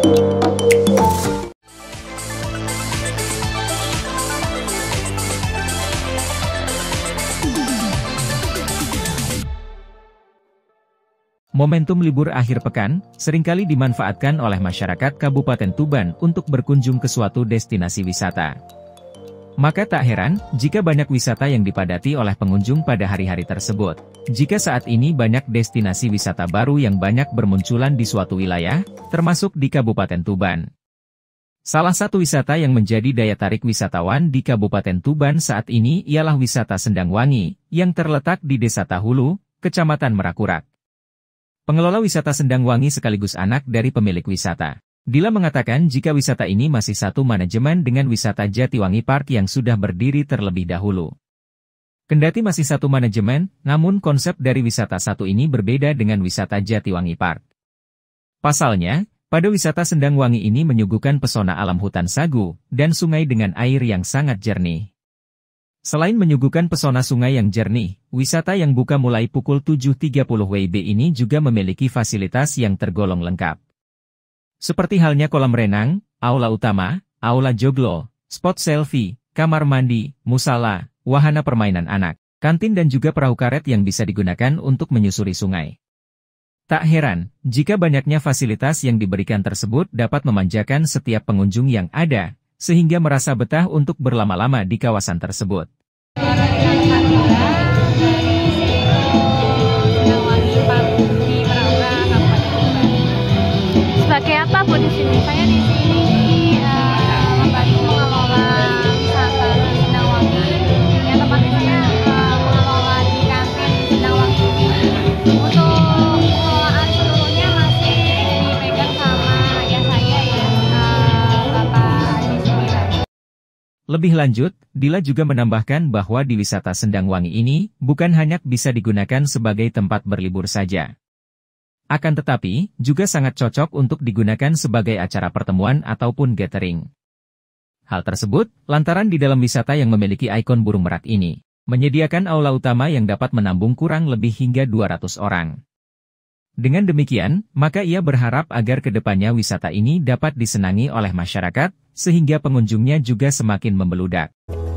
Momentum libur akhir pekan, seringkali dimanfaatkan oleh masyarakat Kabupaten Tuban untuk berkunjung ke suatu destinasi wisata. Maka tak heran, jika banyak wisata yang dipadati oleh pengunjung pada hari-hari tersebut. Jika saat ini banyak destinasi wisata baru yang banyak bermunculan di suatu wilayah, termasuk di Kabupaten Tuban. Salah satu wisata yang menjadi daya tarik wisatawan di Kabupaten Tuban saat ini ialah wisata Sendangwangi, yang terletak di Desa Tahulu, Kecamatan Merakurak. Pengelola wisata Sendangwangi sekaligus anak dari pemilik wisata. Dila mengatakan jika wisata ini masih satu manajemen dengan wisata Jatiwangi Park yang sudah berdiri terlebih dahulu. Kendati masih satu manajemen, namun konsep dari wisata satu ini berbeda dengan wisata Jatiwangi Park. Pasalnya, pada wisata Sendangwangi ini menyuguhkan pesona alam hutan sagu, dan sungai dengan air yang sangat jernih. Selain menyuguhkan pesona sungai yang jernih, wisata yang buka mulai pukul 7.30 WIB ini juga memiliki fasilitas yang tergolong lengkap. Seperti halnya kolam renang, aula utama, aula joglo, spot selfie, kamar mandi, musala, wahana permainan anak, kantin dan juga perahu karet yang bisa digunakan untuk menyusuri sungai. Tak heran, jika banyaknya fasilitas yang diberikan tersebut dapat memanjakan setiap pengunjung yang ada, sehingga merasa betah untuk berlama-lama di kawasan tersebut. Sebagai apa Bu di sini? Saya di sini membantu mengelola wisata Sendangwangi. Yang tepatnya saya mengelola di kantin Sendangwangi ini. Untuk pengelolaan seluruhnya masih dipegang sama ayah saya ya, Bapak di sini. Lebih lanjut, Dila juga menambahkan bahwa di wisata Sendangwangi ini bukan hanya bisa digunakan sebagai tempat berlibur saja. Akan tetapi, juga sangat cocok untuk digunakan sebagai acara pertemuan ataupun gathering. Hal tersebut, lantaran di dalam wisata yang memiliki ikon burung merak ini, menyediakan aula utama yang dapat menampung kurang lebih hingga 200 orang. Dengan demikian, maka ia berharap agar kedepannya wisata ini dapat disenangi oleh masyarakat, sehingga pengunjungnya juga semakin membeludak.